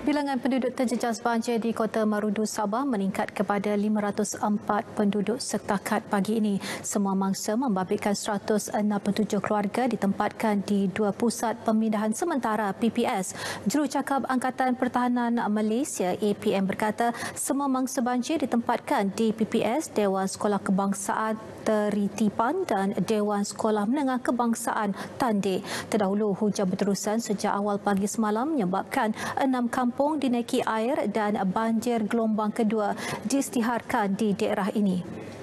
Bilangan penduduk terjejas banjir di Kota Marudu, Sabah meningkat kepada 504 penduduk setakat pagi ini. Semua mangsa membabitkan 167 keluarga ditempatkan di dua pusat pemindahan sementara PPS. Jurucakap Angkatan Pertahanan Malaysia APM berkata semua mangsa banjir ditempatkan di PPS Dewan Sekolah Kebangsaan Teritipan dan Dewan Sekolah Menengah Kebangsaan Tandil. Terdahulu hujan berterusan sejak awal pagi semalam menyebabkan 6 kampung dinaiki air dan banjir gelombang kedua diisytiharkan di daerah ini.